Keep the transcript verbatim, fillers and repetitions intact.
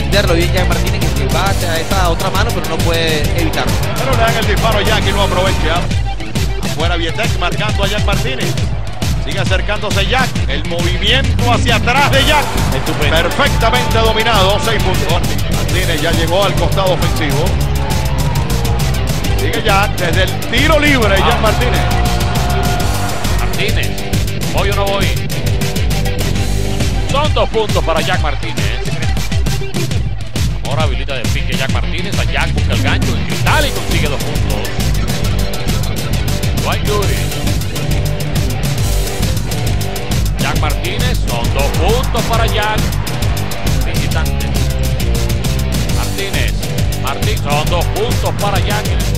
defenderlo bien Jack Martínez, que va hacia esa otra mano, pero no puede evitarlo. Pero le dan el disparo a Jack y no aprovecha. Afuera Vitek marcando a Jack Martínez. Sigue acercándose Jack. El movimiento hacia atrás de Jack. Estupendo. Perfectamente dominado. seis puntos. Martínez ya llegó al costado ofensivo. Sigue Jack desde el tiro libre. Ah. Jack Martínez. Martínez. ¿Voy o no voy? Son dos puntos para Jack Martínez. Ahora habilita de pique Jack Martínez. A Jack busca el gancho en cristal y consigue dos puntos. Dwight Gooden. Jack Martínez. Son dos puntos para Jack. Visitante. Martínez. Martínez. Son dos puntos para Jack.